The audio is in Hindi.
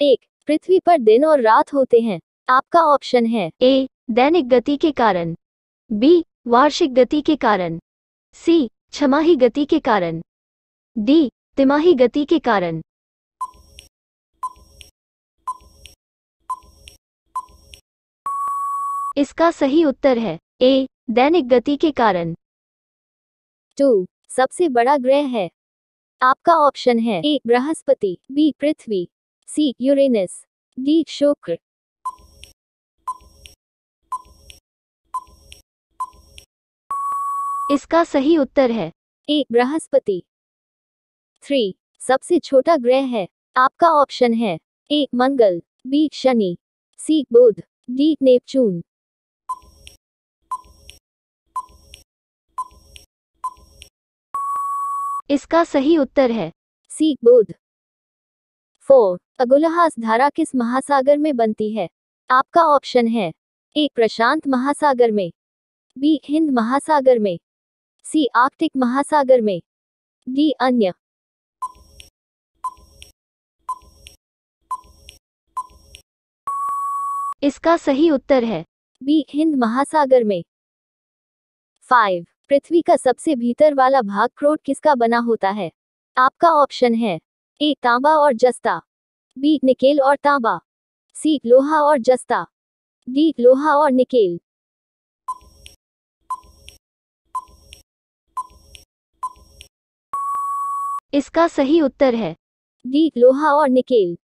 एक, पृथ्वी पर दिन और रात होते हैं। आपका ऑप्शन है ए दैनिक गति के कारण, बी वार्षिक गति के कारण, सी छमाही गति के कारण, डी तिमाही गति के कारण। इसका सही उत्तर है ए दैनिक गति के कारण। 2, सबसे बड़ा ग्रह है। आपका ऑप्शन है A Brihaspati, B Prithvi, C Uranus, D Shukra. इसका सही उत्तर है ए बृहस्पति। 3, सबसे छोटा ग्रह है। आपका ऑप्शन है A Mangal, B Shani, C Budh, D Neptune. इसका सही उत्तर है सी बुध। 4, अगुलहास धारा किस महासागर में बनती है? आपका ऑप्शन है ए प्रशांत महासागर में, बी हिंद महासागर में, सी आर्कटिक महासागर में, डी अन्य। इसका सही उत्तर है बी हिंद महासागर में। 5, पृथ्वी का सबसे भीतर वाला भाग क्रोट किसका बना होता है? आपका ऑप्शन है ए तांबा और जस्ता, बी निकेल और तांबा, सी लोहा और जस्ता, डी लोहा और निकेल। इसका सही उत्तर है डी लोहा और निकेल।